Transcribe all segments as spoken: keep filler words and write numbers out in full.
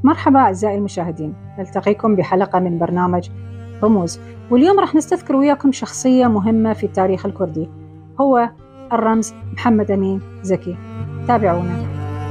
مرحبا أعزائي المشاهدين، نلتقيكم بحلقة من برنامج رموز. واليوم راح نستذكر وياكم شخصية مهمة في التاريخ الكردي، هو الرمز محمد أمين زكي. تابعونا.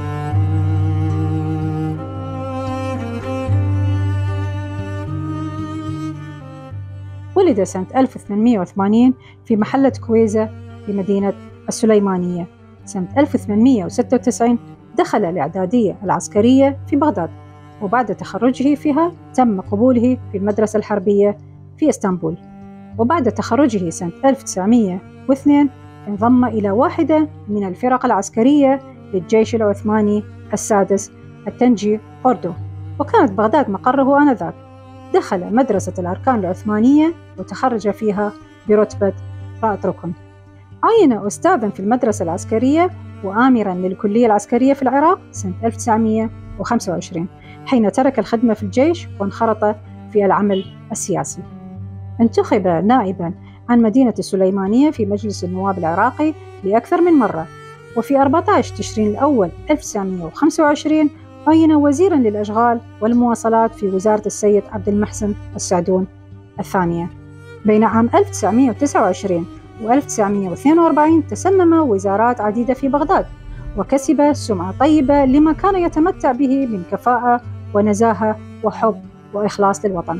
ولد سنة ألف وثمانمئة وثمانين في محلة كويزة في مدينة السليمانية. سنة ألف وثمانمئة وستة وتسعين دخل الإعدادية العسكرية في بغداد، وبعد تخرجه فيها تم قبوله في المدرسة الحربية في اسطنبول. وبعد تخرجه سنة ألف وتسعمئة واثنين انضم إلى واحدة من الفرق العسكرية للجيش العثماني السادس التنجي أوردو، وكانت بغداد مقره آنذاك. دخل مدرسة الأركان العثمانية وتخرج فيها برتبة رائد ركن. عين أستاذا في المدرسة العسكرية وآمرا للكلية العسكرية في العراق سنة ألف وتسعمئة وخمسة وعشرين، حين ترك الخدمة في الجيش وانخرط في العمل السياسي. انتخب نائبا عن مدينة السليمانية في مجلس النواب العراقي لأكثر من مرة، وفي أربعة عشر تشرين الأول ألف وتسعمئة وخمسة وعشرين عين وزيرا للأشغال والمواصلات في وزارة السيد عبد المحسن السعدون الثانية. بين عام ألف وتسعمئة وتسعة وعشرين و ألف وتسعمئة واثنين وأربعين تسنم وزارات عديدة في بغداد، وكسب سمعة طيبة لما كان يتمتع به من كفاءة ونزاهة وحب وإخلاص للوطن.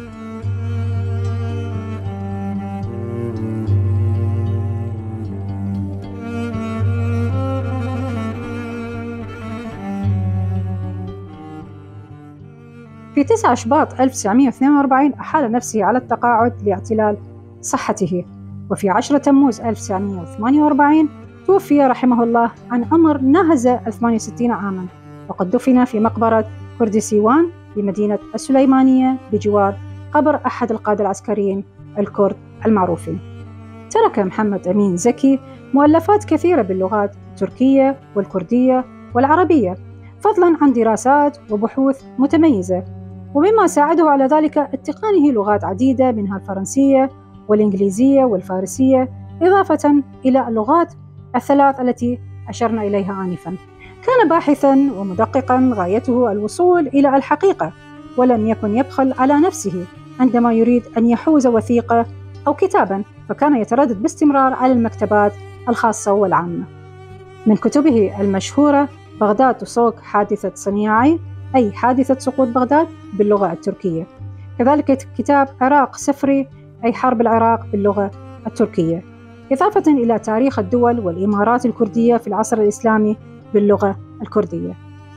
في تسعة شباط ألف وتسعمئة واثنين وأربعين أحال نفسه على التقاعد لاعتلال صحته، وفي عشرة تموز ألف وتسعمئة وثمانية وأربعين توفي رحمه الله عن عمر ناهز ثمانية وستين عاما، وقد دفن في مقبرة كردستان بمدينة السليمانية بجوار قبر أحد القادة العسكريين الكرد المعروفين. ترك محمد أمين زكي مؤلفات كثيرة باللغات التركية والكردية والعربية، فضلا عن دراسات وبحوث متميزة، ومما ساعده على ذلك اتقانه لغات عديدة منها الفرنسية والإنجليزية والفارسية، إضافة إلى اللغات الثلاث التي أشرنا إليها آنفا. كان باحثا ومدققا غايته الوصول إلى الحقيقة، ولم يكن يبخل على نفسه عندما يريد أن يحوز وثيقة أو كتابا، فكان يتردد باستمرار على المكتبات الخاصة والعامة. من كتبه المشهورة بغداد تسوق حادثة صنياعي، أي حادثة سقوط بغداد باللغة التركية، كذلك كتاب عراق سفري، أي حرب العراق باللغة التركية، إضافة إلى تاريخ الدول والإمارات الكردية في العصر الإسلامي باللغة الكردية.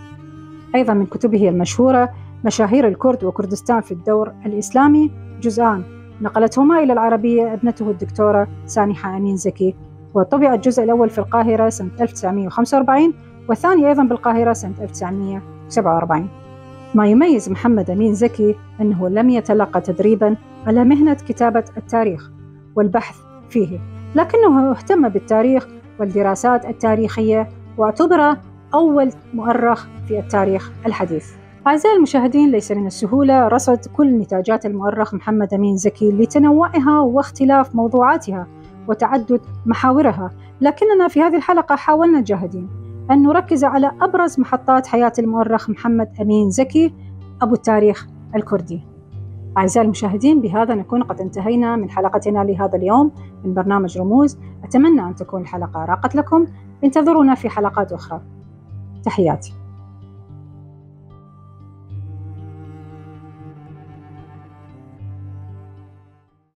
أيضا من كتبه المشهورة مشاهير الكرد وكردستان في الدور الإسلامي، جزءان نقلتهما إلى العربية ابنته الدكتورة سانحة أمين زكي، وطبع الجزء الأول في القاهرة سنة ألف وتسعمئة وخمسة وأربعين والثاني أيضا بالقاهرة سنة ألف وتسعمئة وسبعة وأربعين. ما يميز محمد أمين زكي أنه لم يتلقى تدريبا على مهنة كتابة التاريخ والبحث فيه، لكنه اهتم بالتاريخ والدراسات التاريخية، واعتبر أول مؤرخ في التاريخ الحديث. أعزائي المشاهدين، ليس من السهولة رصد كل نتاجات المؤرخ محمد أمين زكي لتنوعها واختلاف موضوعاتها وتعدد محاورها، لكننا في هذه الحلقة حاولنا جاهدين أن نركز على أبرز محطات حياة المؤرخ محمد أمين زكي أبو التاريخ الكردي. أعزائي المشاهدين، بهذا نكون قد انتهينا من حلقتنا لهذا اليوم من برنامج رموز. أتمنى أن تكون الحلقة راقت لكم. انتظرونا في حلقات أخرى. تحياتي.